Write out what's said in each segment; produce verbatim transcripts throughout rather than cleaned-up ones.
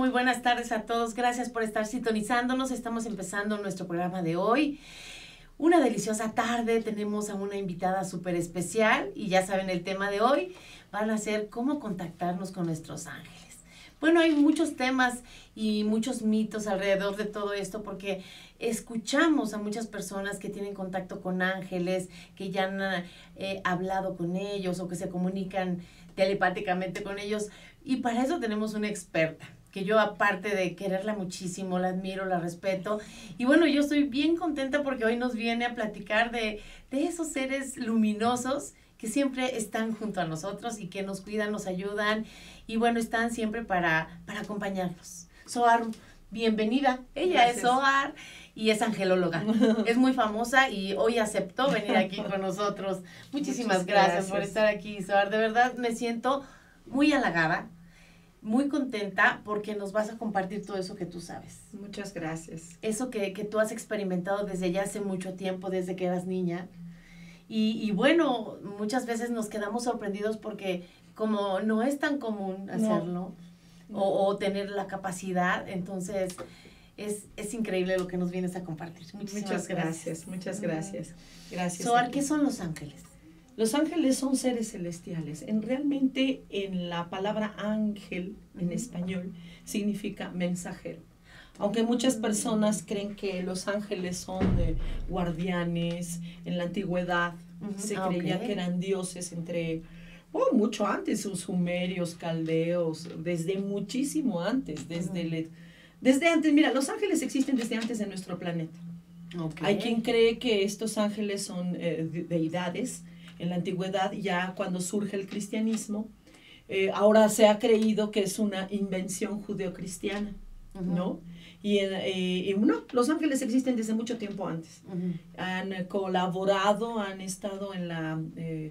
muy buenas tardes a todos. Gracias por estar sintonizándonos. Estamos empezando nuestro programa de hoy. Una deliciosa tarde. Tenemos a una invitada súper especial y ya saben el tema de hoy. Van a ser cómo contactarnos con nuestros ángeles. Bueno, hay muchos temas y muchos mitos alrededor de todo esto porque escuchamos a muchas personas que tienen contacto con ángeles, que ya han eh, hablado con ellos o que se comunican telepáticamente con ellos. Y para eso tenemos una experta, que yo aparte de quererla muchísimo, la admiro, la respeto. Y bueno, yo estoy bien contenta porque hoy nos viene a platicar de, de esos seres luminosos que siempre están junto a nosotros y que nos cuidan, nos ayudan. Y bueno, están siempre para, para acompañarnos. Zohar, bienvenida. Ella Gracias. Es Zohar y es angelóloga. Es muy famosa y hoy aceptó venir aquí con nosotros. Muchísimas gracias, gracias por estar aquí, Zohar. De verdad me siento muy halagada, muy contenta porque nos vas a compartir todo eso que tú sabes. Muchas gracias. Eso que, que tú has experimentado desde ya hace mucho tiempo, desde que eras niña. Y, y bueno, muchas veces nos quedamos sorprendidos porque como no es tan común hacerlo no, no. O, o tener la capacidad, entonces es, es increíble lo que nos vienes a compartir. Muchísimas muchas gracias. gracias. Muchas gracias. Gracias. Zohar, ¿qué son los ángeles? Los ángeles son seres celestiales. En, realmente en la palabra ángel en uh-huh. español significa mensajero. Aunque muchas personas creen que los ángeles son eh, guardianes, en la antigüedad uh-huh. se creía okay. que eran dioses entre, oh, mucho antes, los sumerios, caldeos, desde muchísimo antes, desde, uh-huh. le, desde antes, mira, los ángeles existen desde antes de nuestro planeta. Okay. Hay quien cree que estos ángeles son eh, de, deidades. En la antigüedad, ya cuando surge el cristianismo, eh, ahora se ha creído que es una invención judeocristiana, uh-huh. ¿no? Y, eh, y bueno, los ángeles existen desde mucho tiempo antes. Uh-huh. Han eh, colaborado, han estado en la eh,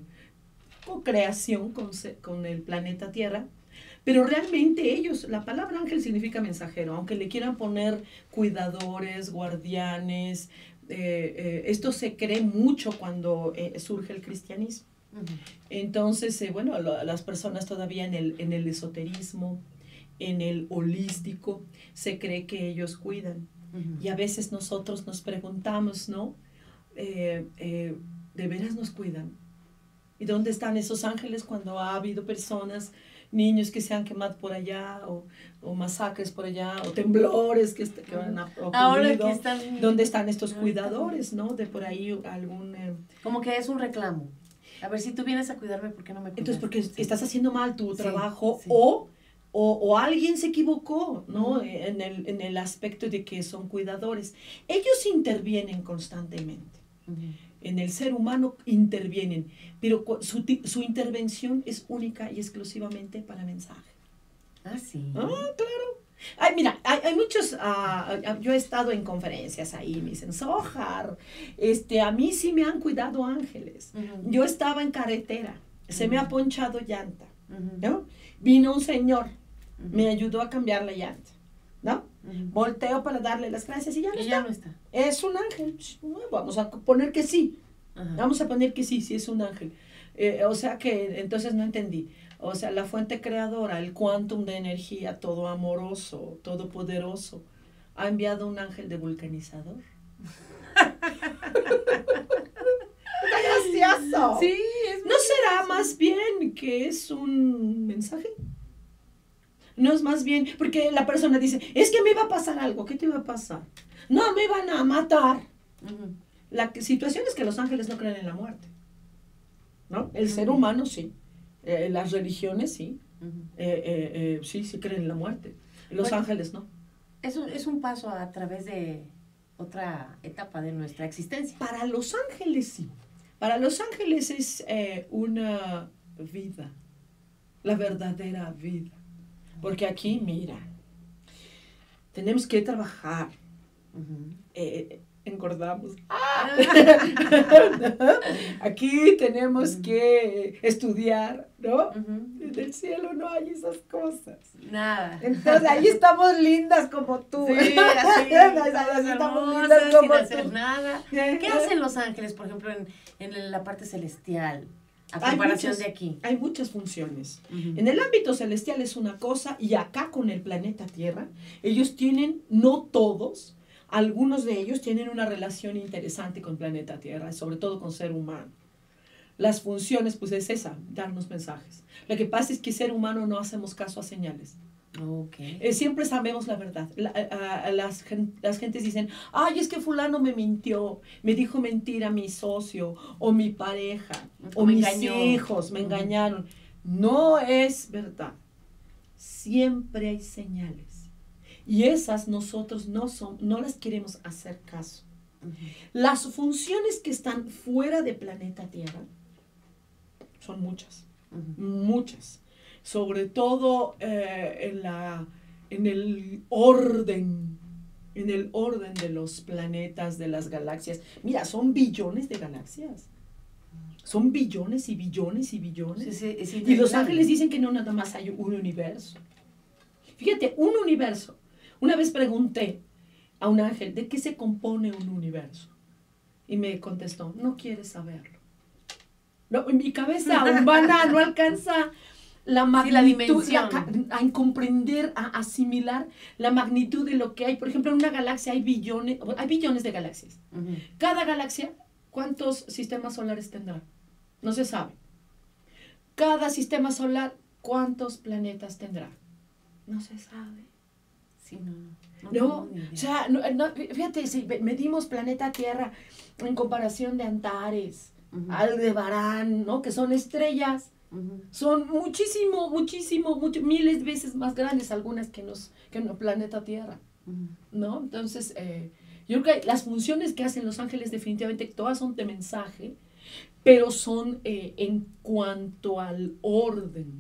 co-creación con, con el planeta Tierra, pero realmente ellos, la palabra ángel significa mensajero, aunque le quieran poner cuidadores, guardianes. Eh, eh, esto se cree mucho cuando eh, surge el cristianismo. Uh-huh. Entonces, eh, bueno, lo, las personas todavía en el, en el esoterismo, en el holístico, se cree que ellos cuidan. Uh-huh. Y a veces nosotros nos preguntamos, ¿no? Eh, eh, ¿de veras nos cuidan? ¿Y dónde están esos ángeles cuando ha habido personas, niños que se han quemado por allá, o, o masacres por allá, o temblores que, est- que han ocurrido? Ahora que están... ¿Dónde están estos cuidadores, no? De por ahí algún... Eh... Como que es un reclamo. A ver, si tú vienes a cuidarme, ¿por qué no me cuidas? Entonces, porque sí. estás haciendo mal tu trabajo, sí, sí. O, o, o alguien se equivocó, ¿no? Uh-huh. En el, en el aspecto de que son cuidadores. Ellos intervienen constantemente. Uh-huh. En el ser humano intervienen, pero su, su intervención es única y exclusivamente para mensaje. Ah, sí. Ah, claro. Ay, mira, hay, hay muchos, uh, yo he estado en conferencias ahí, me dicen, Zohar, este, a mí sí me han cuidado ángeles. Uh-huh. Yo estaba en carretera, uh-huh. se me ha ponchado llanta, uh-huh. ¿no? Vino un señor, uh-huh. me ayudó a cambiar la llanta, ¿no? Uh-huh. Volteo para darle las gracias y ya no, y está. ya no está. Es un ángel. Vamos a poner que sí. Uh-huh. Vamos a poner que sí, sí es un ángel. Eh, o sea que, entonces no entendí. O sea, la fuente creadora, el quantum de energía, todo amoroso, todopoderoso, ha enviado un ángel de vulcanizador. ¡Gracioso! Sí, es ¿No será más bien que es un mensaje? No es más bien, porque la persona dice, es que me va a pasar algo. ¿Qué te va a pasar? No, me van a matar. Uh-huh. La situación es que los ángeles no creen en la muerte, ¿no? El uh-huh. ser humano sí, eh, las religiones sí, uh-huh. eh, eh, eh, sí, sí creen en la muerte. Los bueno, ángeles no. Es un, es un paso a través de otra etapa de nuestra existencia. Para los ángeles sí. Para los ángeles es eh, una vida, la verdadera vida. Porque aquí, mira, tenemos que trabajar, uh-huh. eh, engordamos. ¡Ah! Aquí tenemos uh-huh. que estudiar, ¿no? Uh-huh. En el cielo no hay esas cosas. Nada. Entonces ahí estamos lindas como tú. Sí, así, así estamos lindas como sin tú. hacer nada. ¿Qué hacen los ángeles, por ejemplo, en, en la parte celestial? A comparación muchas, de aquí. Hay muchas funciones. Uh-huh. En el ámbito celestial es una cosa, y acá con el planeta Tierra, ellos tienen, no todos, algunos de ellos tienen una relación interesante con el planeta Tierra, sobre todo con ser humano. Las funciones, pues es esa, darnos mensajes. Lo que pasa es que ser humano no hacemos caso a señales. Okay. Eh, siempre sabemos la verdad. La, a, a las, gen, las gentes dicen, ay, es que fulano me mintió, me dijo mentira mi socio, o mi pareja, o, o mis engañó. hijos, me uh-huh. engañaron. No es verdad. Siempre hay señales. Y esas nosotros no, son, no las queremos hacer caso. Uh-huh. Las funciones que están fuera de planeta Tierra son muchas, uh-huh. muchas. Sobre todo eh, en, la, en el orden, en el orden de los planetas, de las galaxias. Mira, son billones de galaxias. Son billones y billones y billones. Sí, sí, y los ángeles dicen que no nada más hay un universo. Fíjate, un universo. Una vez pregunté a un ángel, ¿de qué se compone un universo? Y me contestó, no quieres saberlo. No, mi cabeza humana no alcanza la magnitud, sí, la dimensión. La, a comprender, a asimilar la magnitud de lo que hay. Por ejemplo, en una galaxia hay billones, hay billones de galaxias. Uh-huh. Cada galaxia, ¿cuántos sistemas solares tendrá? No se sabe. Cada sistema solar, ¿cuántos planetas tendrá? No se sabe. Sí, no. No, no, o sea, no, no, fíjate, si medimos planeta Tierra en comparación de Antares, uh-huh. Aldebarán, ¿no? Que son estrellas. Uh-huh. Son muchísimo, muchísimo, mucho, miles de veces más grandes algunas que nos que el planeta Tierra, uh-huh. ¿no? Entonces, eh, yo creo que las funciones que hacen los ángeles definitivamente todas son de mensaje, pero son eh, en cuanto al orden.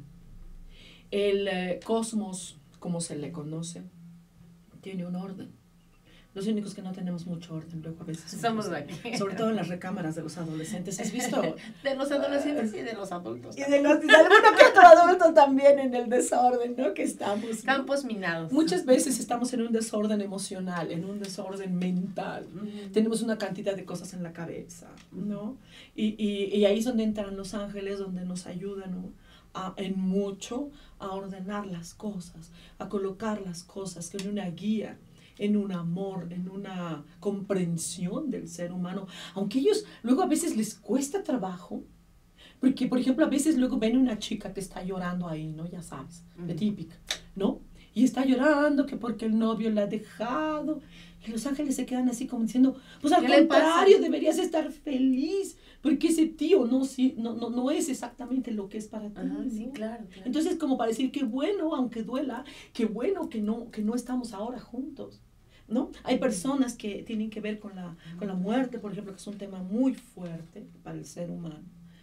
El eh, cosmos, como se le conoce, tiene un orden. Los únicos que no tenemos mucho orden, luego a veces. Somos aquí. Sobre todo en las recámaras de los adolescentes. ¿Has visto? De los adolescentes y de los adultos. Y de los de alguno que otro adulto también en el desorden, ¿no? Que estamos. Campos ¿no? minados. Muchas veces estamos en un desorden emocional, en un desorden mental. Uh-huh. Tenemos una cantidad de cosas en la cabeza, ¿no? Y, y, y ahí es donde entran los ángeles, donde nos ayudan, ¿no? A, en mucho a ordenar las cosas, a colocar las cosas en una guía, en un amor, en una comprensión del ser humano, aunque ellos luego a veces les cuesta trabajo, porque por ejemplo a veces luego ven una chica que está llorando ahí, ¿no? Ya sabes, uh-huh. de típica, ¿no? Y está llorando que porque el novio la ha dejado, y los ángeles se quedan así como diciendo, pues al contrario, deberías estar feliz, porque ese tío no, sí, no, no, no es exactamente lo que es para ti. Ajá, ¿no? sí, claro, claro. Entonces, como para decir, qué bueno, aunque duela, qué bueno que no, que no estamos ahora juntos, ¿no? Hay personas que tienen que ver con la, con la muerte, por ejemplo, que es un tema muy fuerte para el ser humano.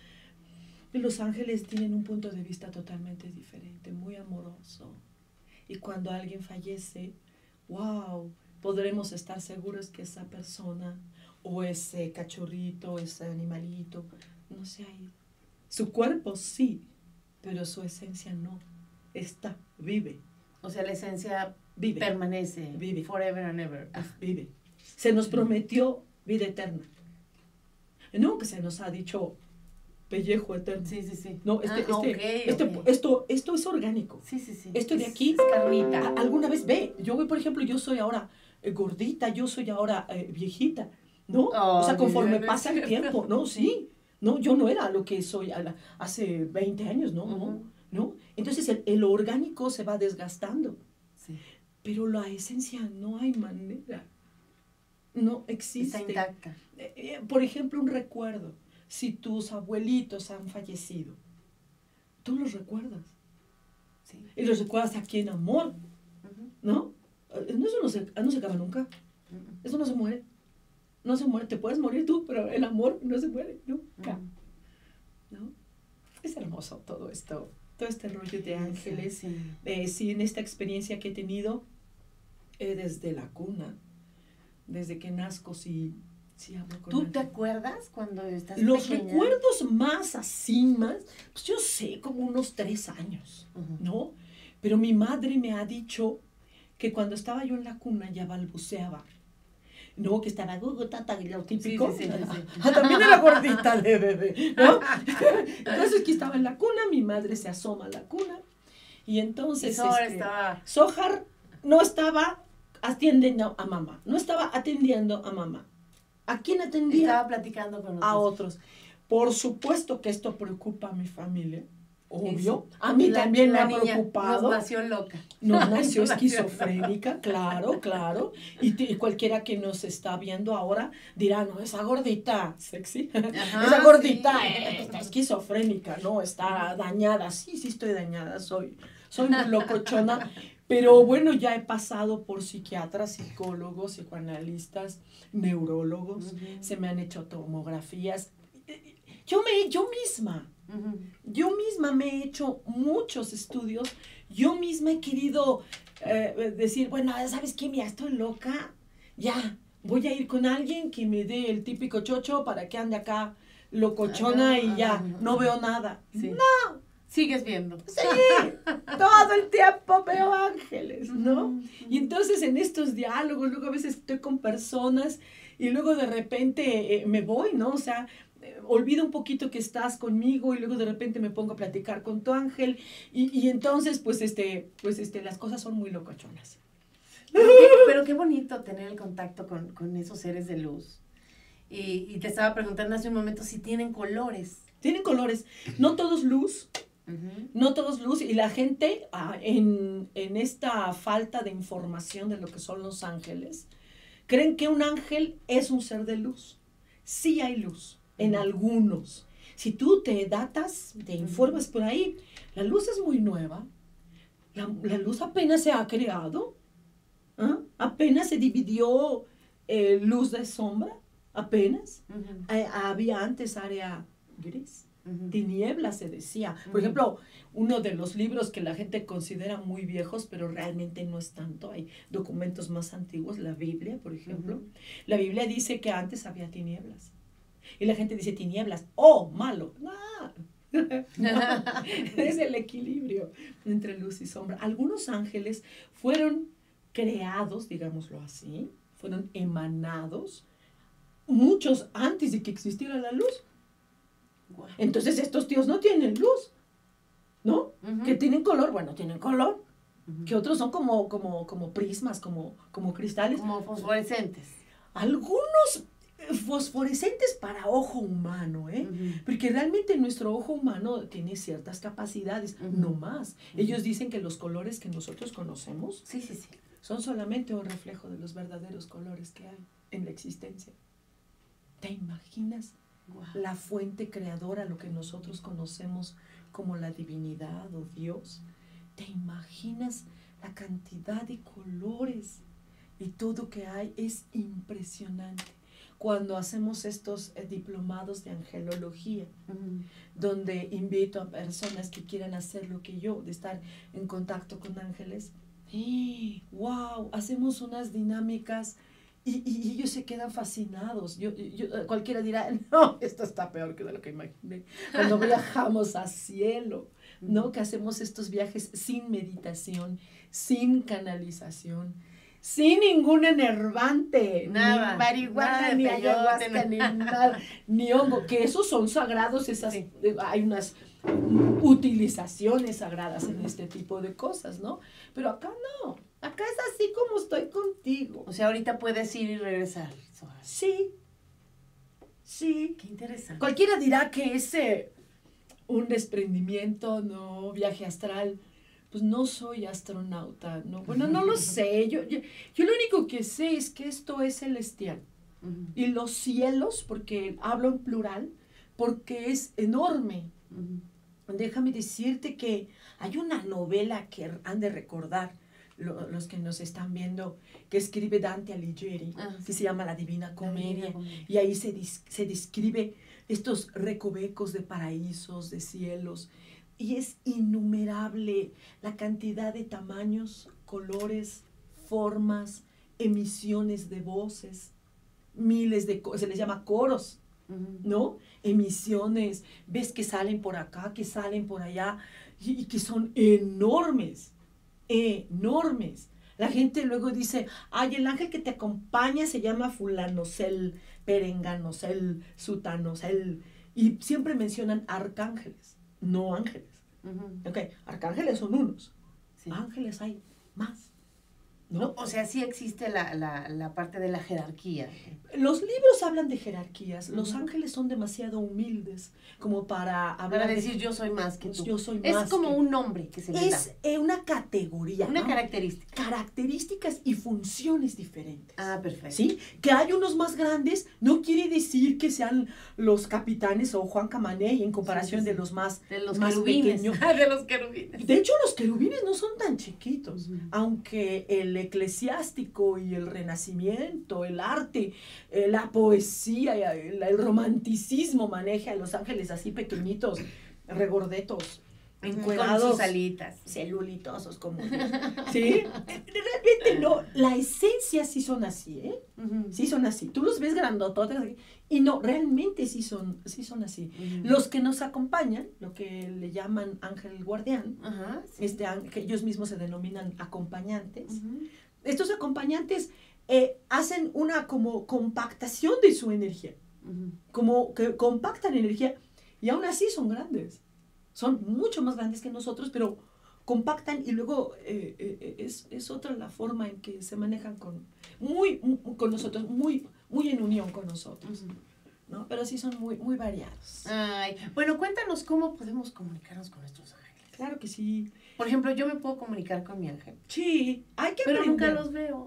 Y los ángeles tienen un punto de vista totalmente diferente, muy amoroso. Y cuando alguien fallece, wow, podremos estar seguros que esa persona o ese cachorrito, ese animalito, no se ha ido. Su cuerpo sí, pero su esencia no. Está, vive. O sea, la esencia vive, permanece. Vive. Forever and ever. Vive. Se nos prometió vida eterna. No, que se nos ha dicho pellejo eterno. Sí, sí, sí. No, este, ah, este, okay, este, okay. Esto, esto es orgánico. Sí, sí, sí. Esto de aquí, es carnita. A, alguna vez ve, yo por ejemplo, yo soy ahora eh, gordita, yo soy ahora eh, viejita, ¿no? Oh, o sea, conforme pasa el tiempo, ¿no? Sí, no, yo no era lo que soy a la, hace veinte años, ¿no? Uh-huh. ¿no? ¿no? Entonces el, el orgánico se va desgastando, sí. Pero la esencia no hay manera, no existe. Está intacta. Eh, eh, por ejemplo, un recuerdo. Si tus abuelitos han fallecido, tú los recuerdas. Sí. Y los recuerdas aquí en amor, uh-huh. ¿no? Eso no se, no se acaba nunca. Uh-huh. Eso no se muere. No se muere. Te puedes morir tú, pero el amor no se muere nunca. Uh-huh. ¿No? Es hermoso todo esto, todo este rollo de ángeles. Sí, sí. Eh, sí, en esta experiencia que he tenido, eh, desde la cuna, desde que nazco, sí. Sí, ¿tú te acuerdas cuando estás Los pequeña? recuerdos más así, más, pues yo sé, como unos tres años, uh-huh. ¿no? Pero mi madre me ha dicho que cuando estaba yo en la cuna ya balbuceaba, ¿no? Que estaba gugu, tata, lo típico. Sí, sí, sí, sí. Ah, también era gordita de bebé, ¿no? Entonces, que estaba en la cuna, mi madre se asoma a la cuna, y entonces, Y Sohar este, estaba... Sohar no estaba atendiendo a mamá, no estaba atendiendo a mamá. ¿A quién atendía? Estaba platicando con otros. A otros. Por supuesto que esto preocupa a mi familia, obvio. Sí. A mí La- también la me ha niña preocupado. nos nació loca. No, nació No nació esquizofrénica, claro, claro. Y, te- y cualquiera que nos está viendo ahora dirá, no, esa gordita, sexy, Ajá, esa gordita sí. eh, está esquizofrénica, no, está dañada. Sí, sí estoy dañada, soy, soy muy locochona. Pero bueno, ya he pasado por psiquiatras, psicólogos, psicoanalistas, neurólogos, Ujú. se me han hecho tomografías. Yo me, yo misma, Ujú. yo misma me he hecho muchos estudios, yo misma he querido eh, decir, bueno, ¿sabes qué? Mira, estoy loca, ya, voy a ir con alguien que me dé el típico chocho para que ande acá locochona Ajá, y ya, ajá, no ajá. veo nada. Sí. No, Sigues viendo. sí, todo el tiempo veo ángeles, ¿no? Ujú. Y entonces en estos diálogos, luego a veces estoy con personas y luego de repente eh, me voy, ¿no? O sea, eh, olvido un poquito que estás conmigo y luego de repente me pongo a platicar con tu ángel y, y entonces pues este, pues este, las cosas son muy locochonas. Pero qué, pero qué bonito tener el contacto con, con esos seres de luz. Y, y te estaba preguntando hace un momento si tienen colores. Tienen colores, no todos luz, Ujú. no todos luz, y la gente ah, en, en esta falta de información de lo que son los ángeles, creen que un ángel es un ser de luz. Sí hay luz, en Ujú. algunos. Si tú te datas, te informas por ahí, la luz es muy nueva, la, la luz apenas se ha creado, ¿ah? Apenas se dividió eh, luz de sombra, apenas. Ujú. Eh, había antes área gris. Ujú. Tinieblas se decía. Por Ujú. ejemplo, uno de los libros que la gente considera muy viejos, pero realmente no es tanto, hay documentos más antiguos, la Biblia, por ejemplo. Ujú. La Biblia dice que antes había tinieblas. Y la gente dice tinieblas, oh, malo. No, no, es el equilibrio entre luz y sombra. Algunos ángeles fueron creados, digámoslo así, fueron emanados, muchos antes de que existiera la luz. Guau. Entonces estos tíos no tienen luz, ¿no? Ujú. Que tienen color, bueno, tienen color. Ujú. Que otros son como, como, como prismas, como, como cristales. Como fosforescentes. Algunos eh, fosforescentes para ojo humano, ¿eh? Ujú. Porque realmente nuestro ojo humano tiene ciertas capacidades, Ujú. no más. Ujú. Ellos dicen que los colores que nosotros conocemos Sí, sí, sí. son solamente un reflejo de los verdaderos colores que hay en la existencia. ¿Te imaginas Guau. la fuente creadora, lo que nosotros conocemos como la divinidad o Dios? ¿Te imaginas la cantidad de colores y todo que hay? Es impresionante. Cuando hacemos estos eh, diplomados de angelología, Ujú. donde invito a personas que quieran hacer lo que yo, de estar en contacto con ángeles, ¡y wow! Hacemos unas dinámicas y, y- y ellos se quedan fascinados. Yo, yo- cualquiera dirá, no, esto está peor que de lo que imaginé. Cuando viajamos a cielo, ¿no? Que hacemos estos viajes sin meditación, sin canalización, sin ningún enervante, Nada, ni marihuana, nada de ni peyote, ayahuasca, ni nada, ni hongo, que esos son sagrados, esas, Sí. eh, hay unas utilizaciones sagradas en este tipo de cosas, ¿no? Pero acá no, acá es así como estoy contigo. O sea, ahorita puedes ir y regresar. Sohar. Sí, sí. Qué interesante. Cualquiera dirá que es eh, un desprendimiento, no, viaje astral. Pues no soy astronauta, no, bueno, no lo sé. Yo, yo, yo lo único que sé es que esto es celestial. Ujú. Y los cielos, porque hablo en plural, porque es enorme. Ujú. Déjame decirte que hay una novela que han de recordar lo- los que nos están viendo, que escribe Dante Alighieri, Ah, que sí. se llama La Divina Comedia. La Divina Y ahí se, dis- se describe estos recovecos de paraísos, de cielos. Y es innumerable la cantidad de tamaños, colores, formas, emisiones de voces, miles de, co- se les llama coros, Ujú. ¿no? Emisiones, ves que salen por acá, que salen por allá, y, y que son enormes, enormes. La gente luego dice, ay, el ángel que te acompaña se llama fulanosel, perenganosel, sutanosel, y siempre mencionan arcángeles, no ángeles. Uh-huh. Ok, arcángeles son unos, sí. Ángeles hay más. ¿No? O sea, sí existe la, la, la parte de la jerarquía. Los libros hablan de jerarquías. Uh-huh. Los ángeles son demasiado humildes como para hablar para decir de, yo soy más que tú. Yo soy es más como que, un nombre que se le da. Es eh, una categoría. Una ¿no? característica. Características y funciones diferentes. Ah, perfecto. ¿Sí? Que hay unos más grandes no quiere decir que sean los capitanes o Juan Camaney en comparación sí, sí, sí. de los más, de los más pequeños. de los querubines. De hecho, los querubines no son tan chiquitos, uh-huh. aunque el eclesiástico y el renacimiento, el arte, eh, la poesía, el, el romanticismo maneja a los ángeles así pequeñitos, regordetos, encuerados, con sus alitas, celulitosos como ¿sí? Realmente no, la esencia sí son así, ¿eh? Uh-huh. Sí son así. Tú los ves grandototes y no, realmente sí son, sí son así. Uh-huh. Los que nos acompañan, lo que le llaman ángel guardián, uh-huh, sí. este, que ellos mismos se denominan acompañantes. Uh-huh. Estos acompañantes eh, hacen una como compactación de su energía, uh-huh. como que compactan energía y aún así son grandes. Son mucho más grandes que nosotros, pero compactan y luego eh, eh, es, es otra la forma en que se manejan con, muy, muy, con nosotros, muy, muy en unión con nosotros, uh-huh. ¿no? Pero sí son muy, muy variados. Ay, bueno, cuéntanos cómo podemos comunicarnos con nuestros ángeles. Claro que sí. Por ejemplo, yo me puedo comunicar con mi ángel. Sí, hay que Pero aprender. nunca los veo.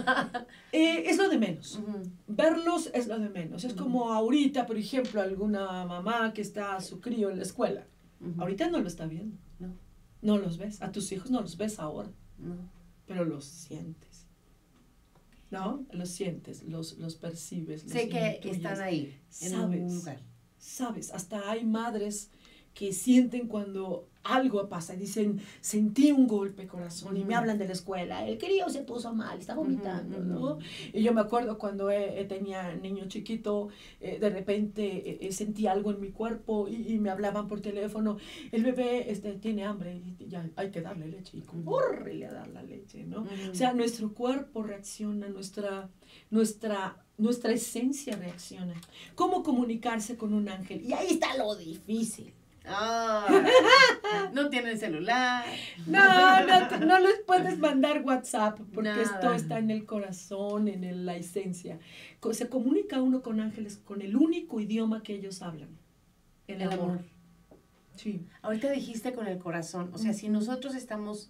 eh, es lo de menos. Uh-huh. Verlos es lo de menos. Es uh-huh. como ahorita, por ejemplo, alguna mamá que está a su crío en la escuela. Uh-huh. Ahorita no lo está viendo. No. No los ves. A tus hijos no los ves ahora. No. Pero los sientes. ¿No? Los sientes, los, los percibes. Los sé que intuyes. Están ahí. En sabes. Un lugar. Sabes. Hasta hay madres que sienten cuando algo pasa, dicen, sentí un golpe corazón, uh-huh. y me hablan de la escuela, el crío se puso mal, está vomitando, uh-huh. ¿no? Y yo me acuerdo cuando eh, tenía niño chiquito, eh, de repente eh, sentí algo en mi cuerpo y, y me hablaban por teléfono, el bebé este, tiene hambre y ya hay que darle leche, y córrele a dar la leche, ¿no? Uh-huh. O sea, nuestro cuerpo reacciona, nuestra, nuestra, nuestra esencia reacciona. ¿Cómo comunicarse con un ángel? Y ahí está lo difícil. Oh, no tienen celular. No, no, no les puedes mandar WhatsApp porque Nada. Esto está en el corazón, en el, la esencia. Se comunica uno con ángeles con el único idioma que ellos hablan, el, el amor. amor. Sí. Ahorita dijiste con el corazón, o sea, uh-huh. si nosotros estamos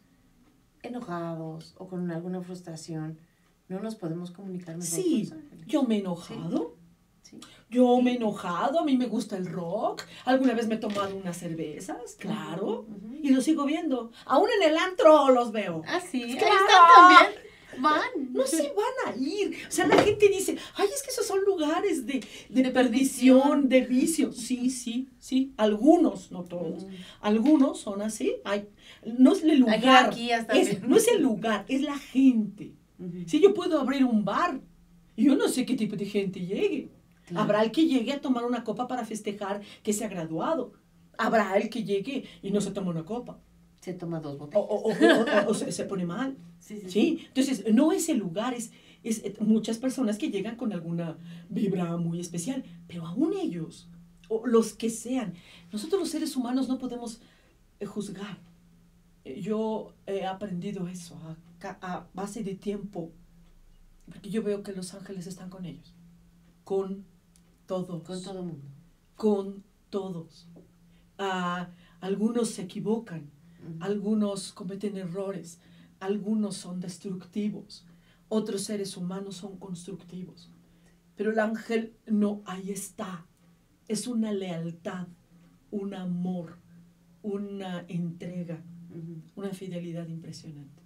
enojados o con alguna frustración, no nos podemos comunicar mejor sí, con los ángeles. Yo me he enojado. Sí. Sí. Yo me he enojado, a mí me gusta el rock, alguna vez me he tomado unas cervezas, claro, uh-huh. y los sigo viendo. Aún en el antro los veo. Ah, sí, claro. Ahí están también. Van. No se van a ir. O sea, la gente dice, ay, es que esos son lugares de, de, de perdición, de vicio. Sí, sí, sí. Algunos, no todos. Uh-huh. Algunos son así. Ay, no es el lugar. Aquí, aquí es, no es el lugar, es la gente. Uh-huh. Si yo puedo abrir un bar, yo no sé qué tipo de gente llegue. Claro. Habrá el que llegue a tomar una copa para festejar que se ha graduado. Habrá el que llegue y no se toma una copa. Se toma dos botellas. O, o, o, o, o se, se pone mal. Sí, sí, ¿sí? sí. Entonces, no es el lugar, es, es muchas personas que llegan con alguna vibra muy especial, pero aún ellos, o los que sean, nosotros los seres humanos no podemos eh, juzgar. Eh, yo he aprendido eso a, a base de tiempo, porque yo veo que los ángeles están con ellos. Con todos. Con todo el mundo. Con todos. Uh, algunos se equivocan, uh-huh. algunos cometen errores, algunos son destructivos, otros seres humanos son constructivos. Pero el ángel no, ahí está. Es una lealtad, un amor, una entrega, uh-huh. una fidelidad impresionante.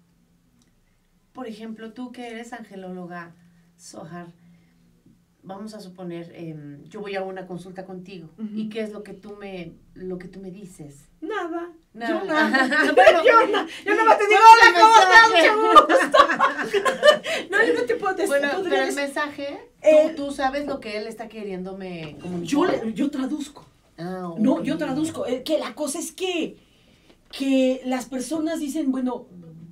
Por ejemplo, tú que eres angelóloga, Zohar, vamos a suponer, eh, yo voy a una consulta contigo, uh-huh. ¿y qué es lo que tú me, lo que tú me dices? Nada, nada. yo nada, bueno, yo, na, yo nada más te digo, hola, ¿cómo estás? Mucho gusto. No, yo no te puedo decir. Bueno, pero el mensaje, eh, tú, tú sabes lo que él está queriéndome comunicar. Yo, le, yo traduzco. Ah, okay. No, yo traduzco, eh, que la cosa es que, que las personas dicen, bueno,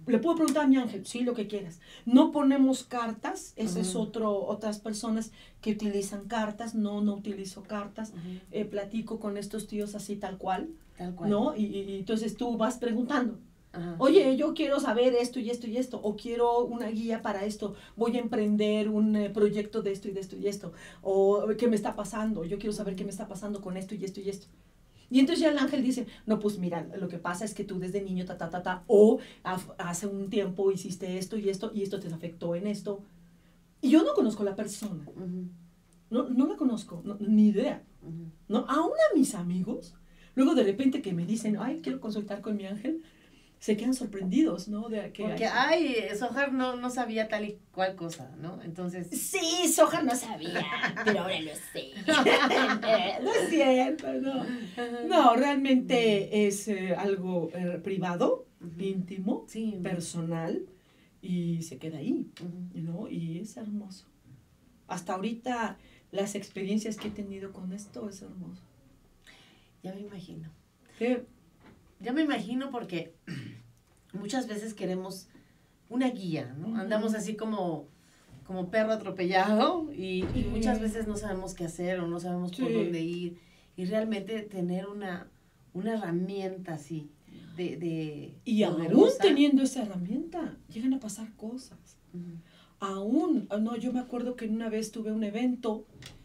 le puedo preguntar a mi ángel, sí, lo que quieras. No ponemos cartas, ese Uh-huh. es otro, otras personas que utilizan cartas, no, no utilizo cartas, Uh-huh. eh, platico con estos tíos así tal cual, Tal cual. ¿no? Y, y, y entonces tú vas preguntando, Ajá. oye, yo quiero saber esto y esto y esto, o quiero una guía para esto, voy a emprender un eh, proyecto de esto y de esto y esto, o qué me está pasando, yo quiero saber qué me está pasando con esto y esto y esto. Y entonces ya el ángel dice, no, pues mira, lo que pasa es que tú desde niño, ta, ta, ta, ta, o af- hace un tiempo hiciste esto y esto, y esto te afectó en esto. Y yo no conozco a la persona, Uh-huh. no, no la conozco, no, ni idea, Uh-huh. ¿no? Aún a mis amigos, luego de repente que me dicen, ay, quiero consultar con mi ángel, se quedan sorprendidos, ¿no? De que Porque, hay... ay, Sohar no, no sabía tal y cual cosa, ¿no? Entonces... Sí, Sohar no sabía, pero ahora lo sé. No es cierto, no. No, realmente es eh, algo eh, privado, Uh-huh. íntimo, Sí. personal, y se queda ahí, Uh-huh. ¿no? Y es hermoso. Hasta ahorita las experiencias que he tenido con esto es hermoso. Ya me imagino. ¿Qué? Ya me imagino porque muchas veces queremos una guía, ¿no? Ujú. Andamos así como, como perro atropellado y, y Sí. muchas veces no sabemos qué hacer o no sabemos por Sí. dónde ir. Y realmente tener una, una herramienta así de, de Y aún poderosa. teniendo esa herramienta, llegan a pasar cosas. Ujú. Aún, ah, no, yo me acuerdo que una vez tuve un evento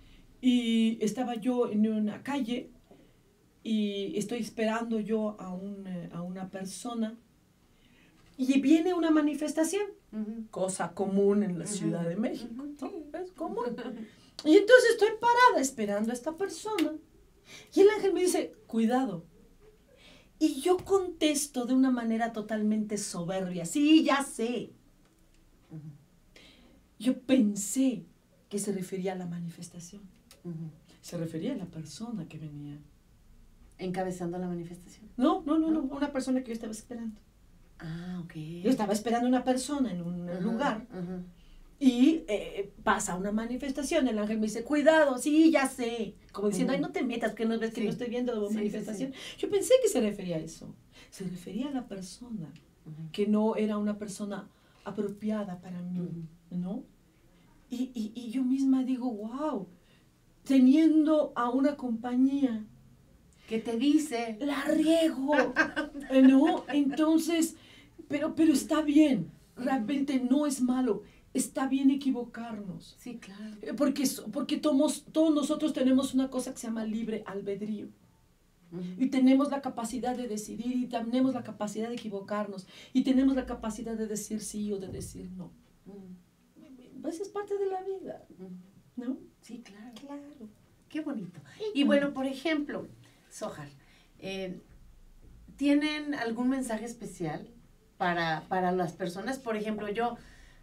y estaba yo en una calle y estoy esperando yo a, un, eh, a una persona y viene una manifestación, Ujú. cosa común en la Ujú. Ciudad de México, Ujú, ¿no? sí. Es común. Y entonces estoy parada esperando a esta persona y el ángel me dice, cuidado. Y yo contesto de una manera totalmente soberbia, sí, ya sé. Ujú. Yo pensé que se refería a la manifestación, Ujú. se refería a la persona que venía. Encabezando la manifestación. No, no, no, no, ¿No? una persona que yo estaba esperando. Ah, ok. Yo estaba esperando una persona en un Ajá, lugar ajá. y eh, pasa una manifestación, el ángel me dice, cuidado, sí, ya sé. Como diciendo, Ujú. ay, no te metas, que no ves que Sí. no estoy viendo la Sí, sí, manifestación. Yo pensé que se refería a eso. Se refería a la persona, Ujú. que no era una persona apropiada para mí, Ujú. ¿no? Y, y, y yo misma digo, wow, teniendo a una compañía, ¿Qué te dice? la riego, ¿no? Entonces, pero, pero está bien, realmente no es malo, está bien equivocarnos. Sí, claro. Eh, Porque, so- porque tomos- todos nosotros tenemos una cosa que se llama libre albedrío. Ujú. Y tenemos la capacidad de decidir y tenemos la capacidad de equivocarnos. Y tenemos la capacidad de decir sí o de decir no. Ujú. Pues es parte de la vida, Ujú. ¿no? Sí, claro. Claro. Qué bonito. Y bueno, por ejemplo, Sohar, eh, ¿tienen algún mensaje especial para, para las personas? Por ejemplo, yo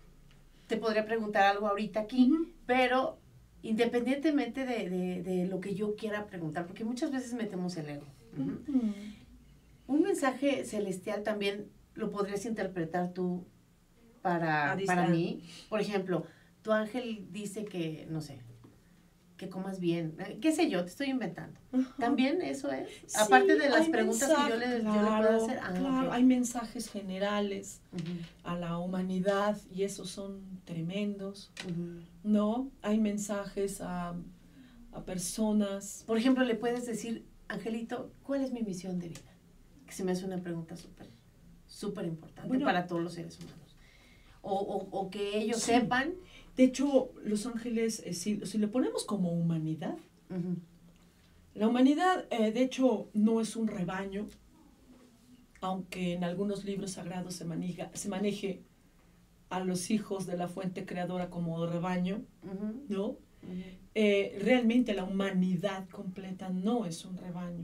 te podría preguntar algo ahorita aquí, Ujú. pero independientemente de, de, de lo que yo quiera preguntar, porque muchas veces metemos el ego. Ujú. Ujú. Un mensaje celestial también lo podrías interpretar tú para, A para distancia. mí. Por ejemplo, tu ángel dice que, no sé, que comas bien, eh, qué sé yo, te estoy inventando. Ajá. ¿También eso es? Sí, Aparte de las hay preguntas que yo le, mensajes, yo le puedo claro, hacer. Ah, claro, ok. hay mensajes generales Ujú, a la humanidad y esos son tremendos, ujú. ¿no? Hay mensajes a, a personas. Por ejemplo, le puedes decir, Angelito, ¿cuál es mi misión de vida? Que se me hace una pregunta súper, súper importante Bueno. para todos los seres humanos. O, o, o que ellos Sí. sepan. De hecho, los ángeles, eh, si, si le ponemos como humanidad, Ujú, la humanidad, eh, de hecho, no es un rebaño, aunque en algunos libros sagrados se, maneja, se maneje a los hijos de la fuente creadora como rebaño, ujú, ¿no? ujú. Eh, realmente la humanidad completa no es un rebaño.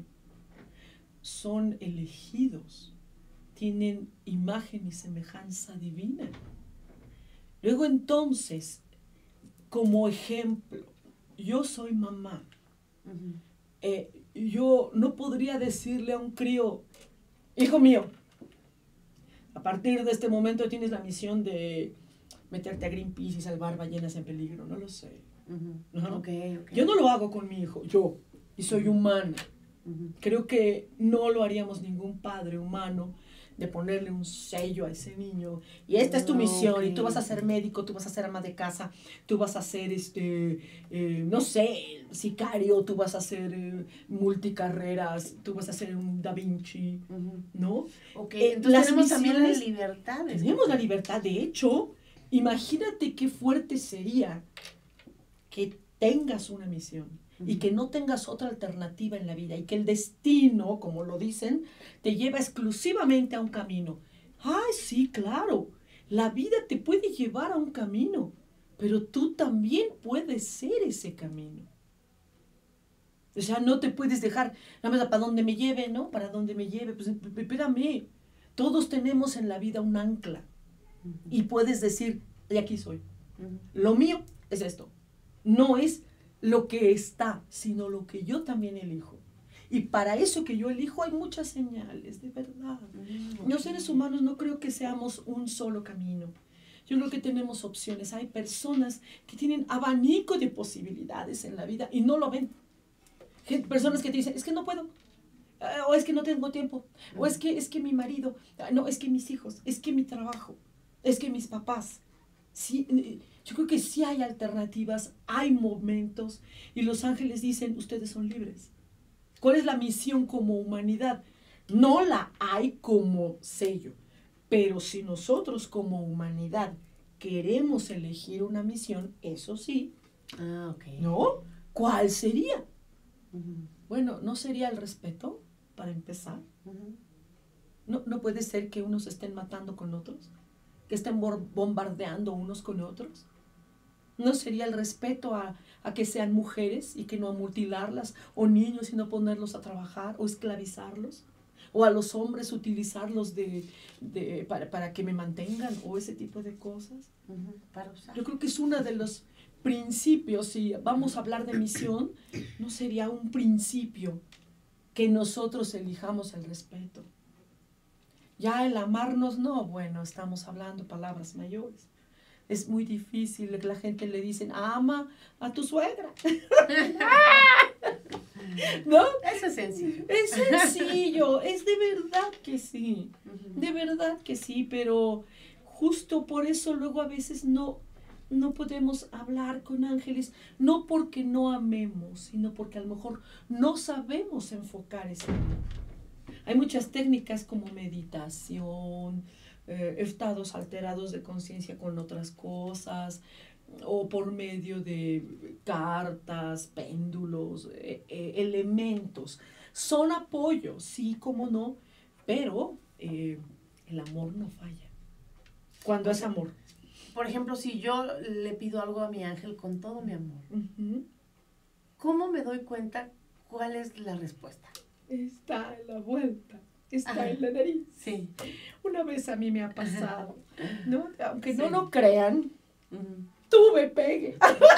Son elegidos, tienen imagen y semejanza divina. Luego entonces, como ejemplo, yo soy mamá. Ujú. Eh, yo no podría decirle a un crío, hijo mío, a partir de este momento tienes la misión de meterte a Greenpeace y salvar ballenas en peligro. No lo sé. Ujú. Ajá. Ok, ok. Yo no lo hago con mi hijo, yo, y soy humana. Ujú. Creo que no lo haríamos ningún padre humano de ponerle un sello a ese niño. Y esta es tu misión, okay. y tú vas a ser médico, tú vas a ser ama de casa, tú vas a ser, este, eh, no sé, sicario, tú vas a ser eh, multicarreras, tú vas a ser un Da Vinci, uh-huh. ¿no? Ok, eh, entonces tenemos también la libertad. De tenemos la libertad, de hecho, imagínate qué fuerte sería que tengas una misión. Y que no tengas otra alternativa en la vida, y que el destino, como lo dicen, te lleva exclusivamente a un camino. ¡Ay, sí, claro! La vida te puede llevar a un camino, pero tú también puedes ser ese camino. O sea, no te puedes dejar, nada más para dónde me lleve, ¿no? Para dónde me lleve, pues espérame. Todos tenemos en la vida un ancla, uh-huh. y puedes decir, y aquí soy. Uh-huh. Lo mío es esto. No es lo que está, sino lo que yo también elijo. Y para eso que yo elijo hay muchas señales, de verdad. Mm, okay. Los seres humanos no creo que seamos un solo camino. Yo creo que tenemos opciones. Hay personas que tienen abanico de posibilidades en la vida y no lo ven. Personas que te dicen, es que no puedo, o es que no tengo tiempo, o es que, es que mi marido, no, es que mis hijos, es que mi trabajo, es que mis papás. Sí, yo creo que sí hay alternativas, hay momentos, y los ángeles dicen, ustedes son libres. ¿Cuál es la misión como humanidad? No la hay como sello, pero si nosotros como humanidad queremos elegir una misión, eso sí, ah, okay. ¿no? ¿Cuál sería? Uh-huh. Bueno, ¿no sería el respeto, para empezar? Uh-huh. ¿No, ¿No puede ser que unos estén matando con otros? ¿Que estén bombardeando unos con otros? ¿No sería el respeto a, a que sean mujeres y que no a mutilarlas, o niños y no ponerlos a trabajar, o esclavizarlos, o a los hombres utilizarlos de, de, para, para que me mantengan, o ese tipo de cosas? Uh-huh. Para usar. Yo creo que es uno de los principios, si vamos a hablar de misión, no sería un principio que nosotros elijamos el respeto. Ya el amarnos, no, bueno, estamos hablando palabras mayores. Es muy difícil que la gente le dicen, ama a tu suegra. ¿No? Eso es sencillo. Es sencillo, es de verdad que sí, uh-huh. de verdad que sí, pero justo por eso luego a veces no, no podemos hablar con ángeles, no porque no amemos, sino porque a lo mejor no sabemos enfocar ese amor. Hay muchas técnicas como meditación, eh, estados alterados de conciencia con otras cosas, o por medio de cartas, péndulos, eh, eh, elementos. Son apoyos, sí, como no, pero eh, el amor no falla. Cuando es amor. Por ejemplo, si yo le pido algo a mi ángel con todo mi amor, uh-huh. ¿cómo me doy cuenta cuál es la respuesta? Está en la vuelta, está Ajá. en la nariz. Sí. Una vez a mí me ha pasado, ¿no? Aunque sí. no lo crean, uh-huh. tuve pegue.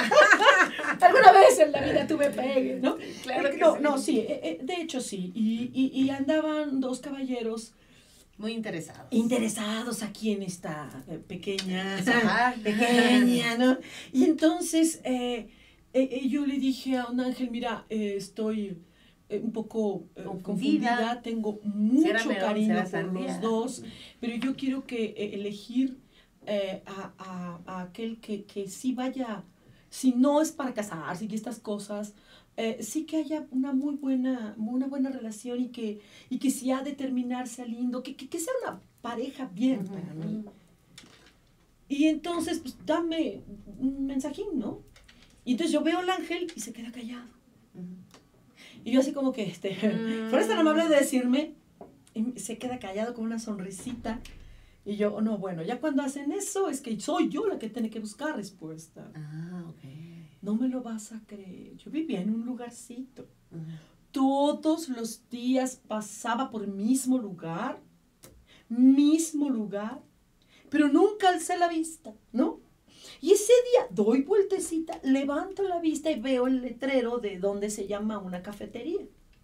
Alguna vez en la vida tuve pegue, ¿no? Claro que no, sí. No, sí, eh, de hecho sí. Y, y, y andaban dos caballeros muy interesados. Interesados aquí en esta eh, pequeña, Ajá. pequeña, ¿no? Y entonces eh, eh, yo le dije a un ángel, mira, eh, estoy eh, un poco eh, confundida. confundida, tengo mucho melón, cariño por los dos, pero yo quiero que eh, elegir eh, a, a, a aquel que, que sí vaya, si no es para casarse y estas cosas, Eh, sí que haya una muy buena, una buena relación, y que, y que si ha de terminarse lindo, que, que, que sea una pareja bien uh-huh. para mí. Y entonces, pues, dame un mensajín, ¿no? Y entonces yo veo al ángel y se queda callado. Uh-huh. Y yo así como que, este, uh-huh. por eso tan amable de decirme, y se queda callado con una sonrisita. Y yo, oh, no, bueno, ya cuando hacen eso, es que soy yo la que tiene que buscar respuesta. Ah, ok. No me lo vas a creer. Yo vivía en un lugarcito. Uh-huh. Todos los días pasaba por el mismo lugar, mismo lugar, pero nunca alcé la vista, ¿no? Y ese día doy vueltecita, levanto la vista y veo el letrero de donde se llama una cafetería.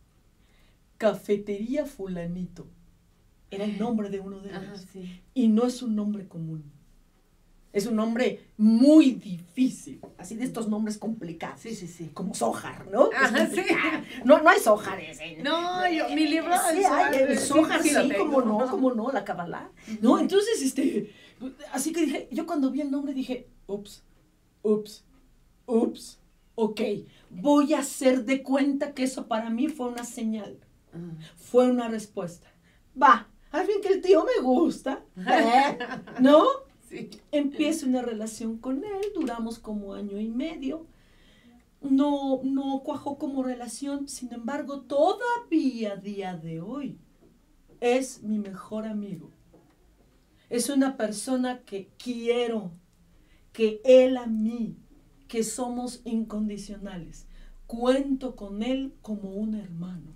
Cafetería Fulanito. Era el nombre de uno de ellos. Ajá, sí. Y no es un nombre común. Es un nombre muy difícil, así de estos nombres complicados. Sí, sí, sí. Como Zohar, ¿no? Ajá, sí. No, no hay Zohar ese. No, yo, mi libro... Sí, hay el Zohar, sí, sí, como no, como no, la Kabbalah. No, entonces, este, así que dije, yo cuando vi el nombre dije, ups, ups, ups, ok, voy a hacer de cuenta que eso para mí fue una señal, uh. fue una respuesta. Va, al fin que el tío me gusta, ¿eh? ¿No? Sí. Empiezo una relación con él, duramos como año y medio, no, no cuajó como relación, sin embargo, todavía a día de hoy es mi mejor amigo. Es una persona que quiero, que él a mí, que somos incondicionales. Cuento con él como un hermano.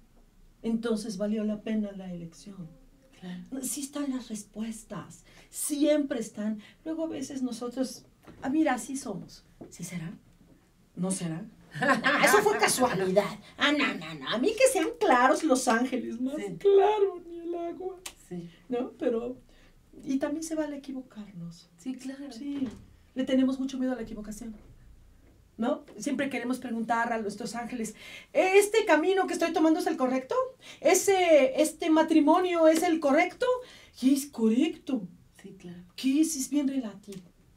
Entonces valió la pena la elección. Claro. Sí están las respuestas, siempre están. Luego a veces nosotros, ah, mira, así somos. ¿Sí será? ¿No será? Ah, eso fue casualidad. Ah, no, no, no. A mí que sean claros los ángeles, más sí. Claro, ni el agua. Sí. ¿No? Pero, y también se vale equivocarnos. Sí, claro. Sí. Le tenemos mucho miedo a la equivocación, ¿no? Siempre queremos preguntar a nuestros ángeles, ¿este camino que estoy tomando es el correcto? ¿Ese, este matrimonio es el correcto? Y es correcto. Sí, claro. ¿Qué es? Es bien relativo.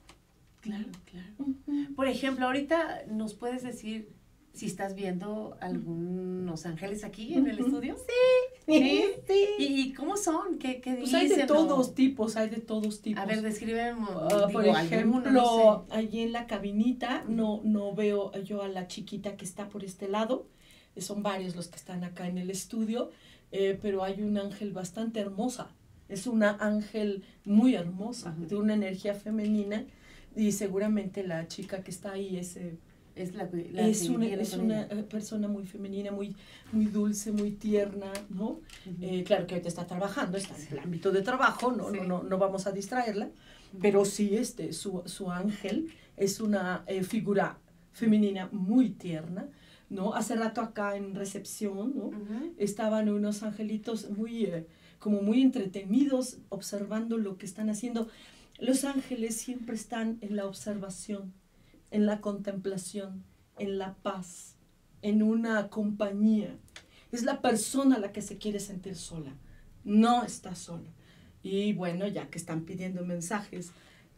Claro, claro. Uh-huh. Por ejemplo, ahorita nos puedes decir si estás viendo algunos ángeles aquí en el estudio. Sí, sí. sí. ¿Y, y cómo son? ¿Qué, qué pues dicen? Hay de todos o... tipos, hay de todos tipos. A ver, describen. Uh, por ejemplo, no sé. Allí en la cabinita no, no veo yo a la chiquita que está por este lado. Son varios los que están acá en el estudio, eh, pero hay un ángel bastante hermosa. Es una ángel muy hermosa, uh-huh. de una energía femenina. Y seguramente la chica que está ahí es, eh, es, la, la es una, es una persona muy femenina, muy, muy dulce, muy tierna, ¿no? Uh-huh. Eh, claro que ahorita está trabajando, está en el ámbito de trabajo, no, sí. no, no, no vamos a distraerla, uh-huh. pero sí, este, su, su ángel es una eh, figura femenina muy tierna, ¿no? Hace rato acá en recepción, ¿no? Uh-huh. Estaban unos angelitos muy, eh, como muy entretenidos observando lo que están haciendo. Los ángeles siempre están en la observación, en la contemplación, en la paz, en una compañía. Es la persona la que se quiere sentir sola, no está sola. Y bueno, ya que están pidiendo mensajes,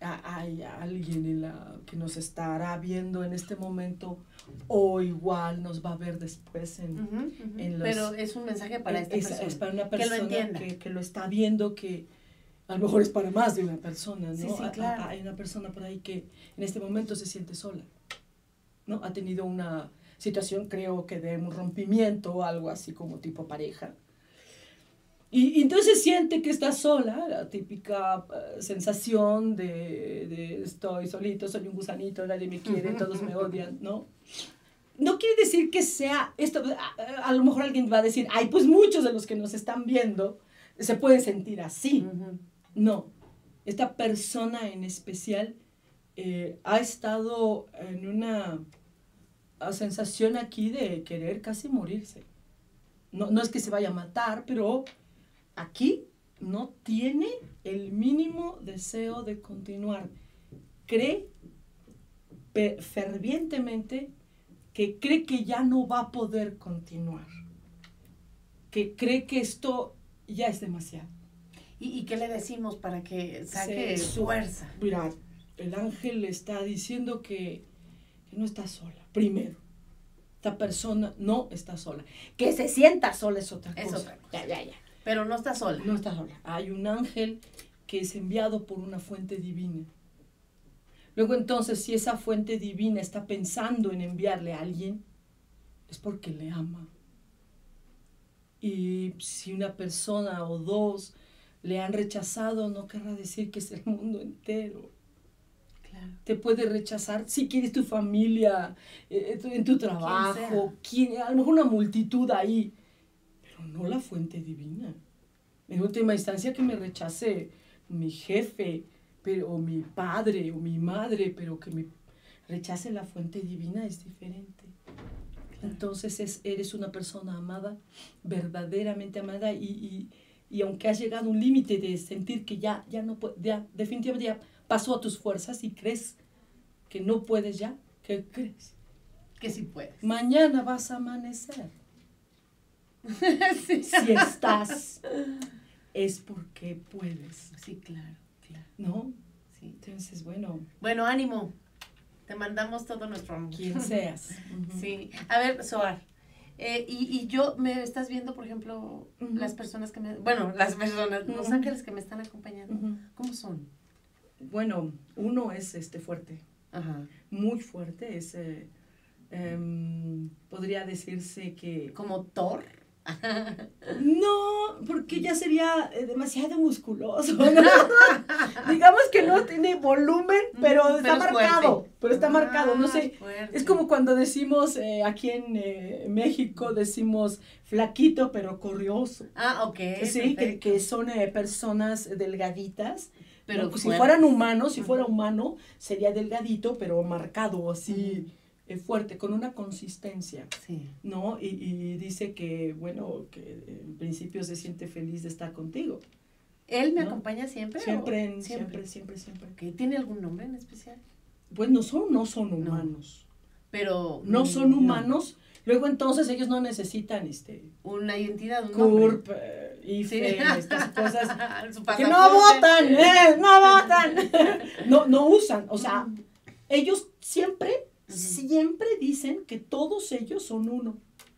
hay alguien en la, que nos estará viendo en este momento o igual nos va a ver después en, uh-huh, uh-huh. en los... Pero es un mensaje para esta es, persona, es para una persona que lo entienda. Que, que lo está viendo, que a lo mejor es para más de una persona, ¿no? Sí, sí, claro. Hay una persona por ahí que en este momento se siente sola, ¿no? Ha tenido una situación, creo que de un rompimiento o algo así como tipo pareja. Y, y entonces siente que está sola, la típica uh, sensación de, de estoy solito, soy un gusanito, nadie me quiere, todos me odian, ¿no? No quiere decir que sea esto, a, a lo mejor alguien va a decir, ay, pues muchos de los que nos están viendo se pueden sentir así. Uh-huh. No, esta persona en especial eh, ha estado en una sensación aquí de querer casi morirse. No, no es que se vaya a matar, pero aquí no tiene el mínimo deseo de continuar. Cree fervientemente que cree que ya no va a poder continuar. Que cree que esto ya es demasiado. ¿Y, y qué le decimos para que saque su fuerza? Mira, el ángel le está diciendo que, que no está sola, primero. Esta persona no está sola. Que se sienta sola es otra cosa. Es otra cosa. Ya, ya, ya. Pero no está sola. No está sola. Hay un ángel que es enviado por una fuente divina. Luego entonces, si esa fuente divina está pensando en enviarle a alguien, es porque le ama. Y si una persona o dos le han rechazado, no querrá decir que es el mundo entero. Claro. Te puede rechazar si quieres tu familia, eh, en tu trabajo, quien, a lo mejor una multitud ahí, pero no la fuente divina. En última instancia que me rechace mi jefe, pero, o mi padre, o mi madre, pero que me rechace la fuente divina es diferente. Claro. Entonces es, eres una persona amada, verdaderamente amada, y, y, y aunque has llegado a un límite de sentir que ya, ya no puede, ya, definitivamente ya pasó a tus fuerzas y crees que no puedes ya, ¿qué crees? Que sí puedes. Mañana vas a amanecer. Sí. Si estás, es porque puedes. Sí, claro, claro. ¿No? Sí. Entonces, bueno. Bueno, ánimo. Te mandamos todo nuestro amor. Quien seas. Uh-huh. Sí. A ver, Zohar. Eh, y, y yo, ¿me estás viendo, por ejemplo, uh-huh. las personas que me... Bueno, las personas, uh-huh. los ángeles que me están acompañando? Uh-huh. ¿Cómo son? Bueno, uno es este fuerte. Ajá. Muy fuerte. Es, eh, um, podría decirse que... ¿Como Thor? No, porque ya sería eh, demasiado musculoso, ¿no? Digamos que no tiene volumen, pero, mm, pero está marcado, fuerte. Pero está ah, marcado, no sé, fuerte. Es como cuando decimos eh, aquí en eh, México, decimos flaquito pero corrioso. Ah, ok. Sí, que, que son eh, personas delgaditas, pero ¿no? Pues si fueran humanos, si uh-huh. fuera humano, sería delgadito, pero marcado, así... Uh-huh. Eh, fuerte, con una consistencia, sí. ¿no? Y, y dice que, bueno, que en principio se siente feliz de estar contigo. ¿Él me ¿no? acompaña siempre? Siempre, o? siempre, siempre, siempre. Okay. ¿Tiene algún nombre en especial? Pues no son, no son humanos. No. Pero... No son humanos, no. Luego entonces ellos no necesitan, este... Una identidad, un C U R P, nombre. I F E, sí. Estas cosas que no votan, eh, no votan. no, no usan, o sea, mm. ellos siempre... Uh-huh. Siempre dicen que todos ellos son uno.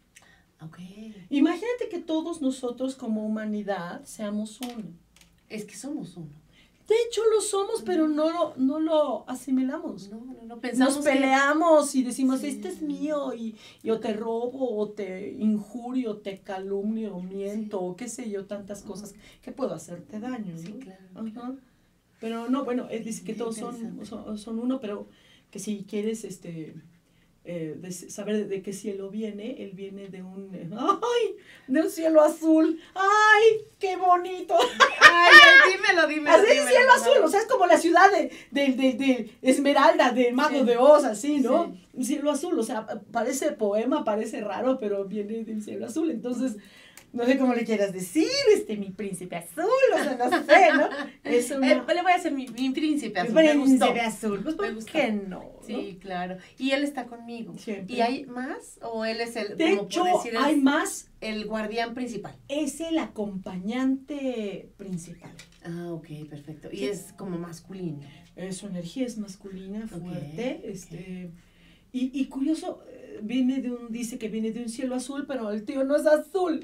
Okay. Imagínate que todos nosotros como humanidad seamos uno. Es que somos uno. De hecho lo somos, uh-huh. pero no lo, no lo asimilamos. No, no, no. Pensamos Nos peleamos que... y decimos, sí. este es mío, y, y o te robo, o te injurio, te calumnio, o miento, sí. o qué sé yo, tantas uh-huh. cosas que puedo hacerte daño. Sí, ¿no? claro. Uh-huh. Pero no, bueno, él dice que todos son, son, son uno, pero... que si quieres este eh, de saber de, de qué cielo viene, él viene de un eh, ¡ay! De un cielo azul. ¡Ay! ¡Qué bonito! ¡Ay, dímelo, dímelo! Así es cielo azul, o sea, es como la ciudad de, de, de, de Esmeralda, de Mago sí. de Oz, así, ¿no? Sí. Un cielo azul, o sea, parece poema, parece raro, pero viene de un cielo azul, entonces... No sé cómo le quieras decir, este, mi príncipe azul, o sea, no sé, ¿no? Es una... eh, le voy a hacer mi, mi príncipe azul, mi me príncipe gustó. azul, pues, ¿por qué no? Sí, ¿no? Claro. Y él está conmigo. Siempre. ¿Y hay más? ¿O él es el, de como hecho, por decir, hay más? El guardián principal. Es el acompañante principal. Ah, ok, perfecto. Y sí. es como masculino. Eh, su energía es masculina, fuerte, okay, este... Okay. Y, y curioso, viene de un, dice que viene de un cielo azul, pero el tío no es azul.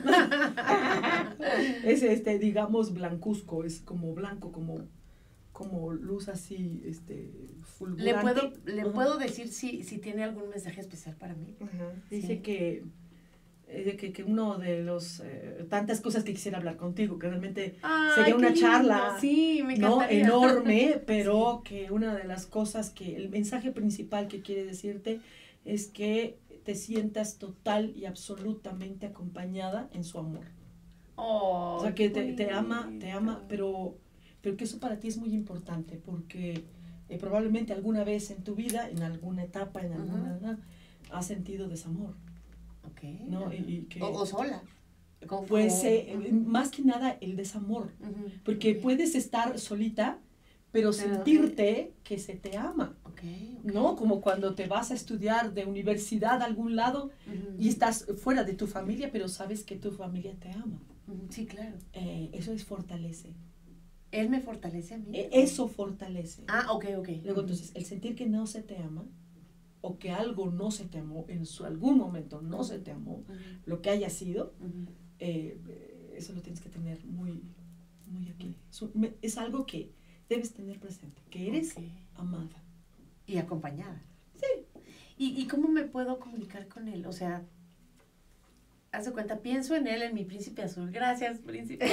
Es este, digamos, blancuzco, es como blanco, como, como luz así, este, fulgurante. ¿Le puedo, le uh-huh. puedo decir si, si tiene algún mensaje especial para mí? Uh-huh. Dice sí. que, eh, que, que uno de los, eh, tantas cosas que quisiera hablar contigo, que realmente Ay, sería una charla sí, me ¿no? enorme, pero sí. que una de las cosas que, el mensaje principal que quiere decirte es que te sientas total y absolutamente acompañada en su amor. Oh, o sea, que te, te ama, te ama, pero, pero que eso para ti es muy importante, porque eh, probablemente alguna vez en tu vida, en alguna etapa, en alguna, uh-huh. has sentido desamor. Okay. ¿No? Y, y que, o, o sola. Como, pues eh, uh-huh. más que nada el desamor, uh-huh. porque okay. puedes estar solita, pero, pero sentirte okay. que se te ama, okay, okay. ¿no? Como cuando te vas a estudiar de universidad a algún lado uh-huh. y estás fuera de tu familia, pero sabes que tu familia te ama. Uh-huh. Sí, claro. Eh, eso es fortalece. Él me fortalece a mí. Eh, eso fortalece. Ah, ok, ok. Luego, entonces, el sentir que no se te ama, o que algo no se te amó, en su algún momento no se te amó, uh-huh. lo que haya sido, uh-huh. eh, eso lo tienes que tener muy, muy aquí. Es, es algo que debes tener presente, que eres okay. amada. Y acompañada. Sí. ¿Y, ¿Y cómo me puedo comunicar con él? O sea, haz de cuenta, pienso en él, en mi príncipe azul. Gracias, príncipe.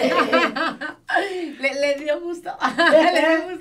le, le dio gusto. le dio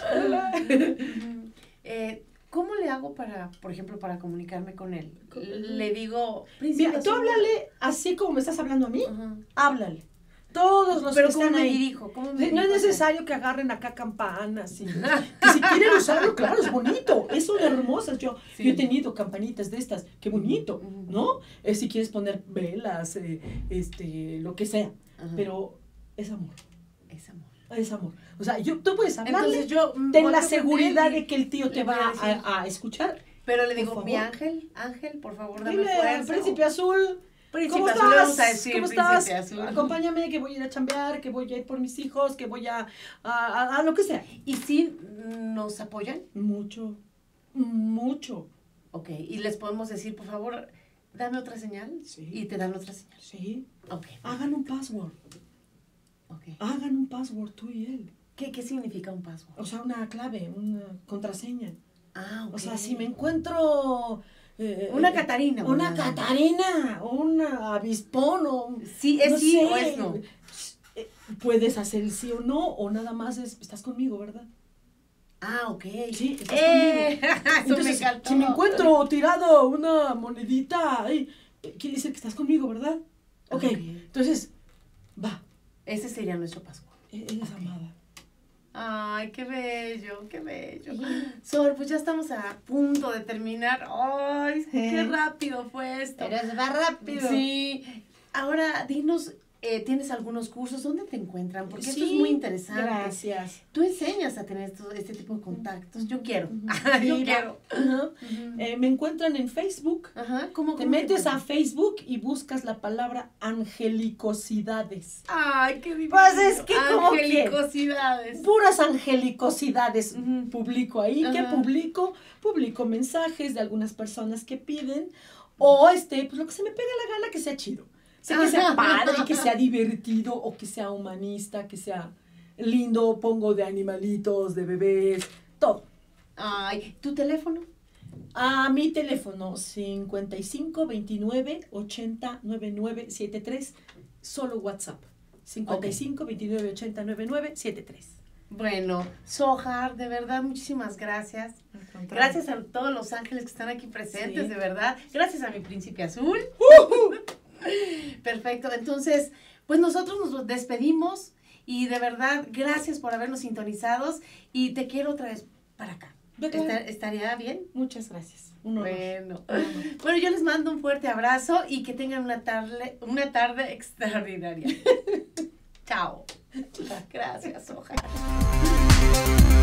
gusto. eh, ¿Cómo le hago para, por ejemplo, para comunicarme con él? Le digo, mira, tú háblale así como me estás hablando a mí, uh-huh. háblale. Todos los Pero que ¿cómo están me ahí. dirijo? ¿Cómo me no dirijo es necesario que agarren acá campanas. Y, que si quieren usarlo, claro, es bonito. Es son hermosas. Yo, sí. yo he tenido campanitas de estas. Qué bonito, uh-huh. ¿no? Eh, si quieres poner velas, eh, este, lo que sea. Uh-huh. Pero es amor. Es amor. es amor. O sea, yo, tú puedes hablarle, Entonces yo ten voy la a seguridad aprender y de que el tío te le voy va a decir. a, a escuchar. Pero le Por digo, favor. mi ángel, ángel, por favor, dame Dile al fuerza. príncipe azul. Príncipe ¿Cómo azul, le vamos a estás? decir, ¿Cómo príncipe estás? azul. Acompáñame, que voy a ir a chambear, que voy a ir por mis hijos, que voy a, a, a, a lo que sea. ¿Y si nos apoyan? Mucho, mucho. Ok, y les podemos decir, por favor, dame otra señal. Sí. Y te dan otra señal. Sí. Ok. Hagan un password. Ok. Hagan un password tú y él. ¿Qué, qué significa un password? O sea, una clave, una contraseña. Ah, ok. O sea, si me encuentro... eh, Una Catarina. Una una- Catarina, una avispón o... Sí, es no sí sé, o es no. eh, Puedes hacer el sí o no, o nada más es, estás conmigo, ¿verdad? Ah, ok. Sí, estás ¡Eh! conmigo. Eso Entonces, me encantó. si me encuentro tirado una monedita, ay, eh, quiere decir que estás conmigo, ¿verdad? Ok, Ok. entonces, va, Ese sería nuestro password. e- eres amada. Ay, qué bello, qué bello. Sol, pues ya estamos a punto de terminar. Ay, qué rápido fue esto. Eres más rápido. Sí. Ahora, dinos, eh, ¿tienes algunos cursos? ¿Dónde te encuentran? Porque esto es Sí, muy interesante. Gracias. Tú enseñas a tener esto- este tipo de contactos. Yo quiero. Sí, Yo va. quiero. Ajá. Ujú. Eh, me encuentran en Facebook. Ajá, ¿cómo Te cómo metes a encuentran? Facebook y buscas la palabra angelicosidades. Ay, qué divino. Pues es que, ¿cómo Angelicosidades. Puras angelicosidades Ujú. publico ahí. ¿Qué Ajá. publico? Publico mensajes de algunas personas que piden o este, pues lo que se me pega la gana que sea chido. Sé que sea padre, que sea divertido o que sea humanista, que sea lindo. Pongo de animalitos, de bebés, todo. Ay, ¿tu teléfono? A mi teléfono cincuenta y cinco veintinueve ochenta noventa y nueve setenta y tres, solo WhatsApp. cincuenta y cinco veintinueve ochenta noventa y nueve setenta y tres. Bueno, Sohar, de verdad, muchísimas gracias. Gracias a todos los ángeles que están aquí presentes, Sí. de verdad. Gracias a mi príncipe azul. Perfecto, entonces, pues nosotros nos despedimos y de verdad, gracias por habernos sintonizados y te quiero otra vez para acá. Claro. ¿Está- ¿Estaría bien? Muchas gracias. Un honor. Bueno. Un honor. Bueno, yo les mando un fuerte abrazo y que tengan una tarde, una tarde extraordinaria. Chao. Gracias, Sohar.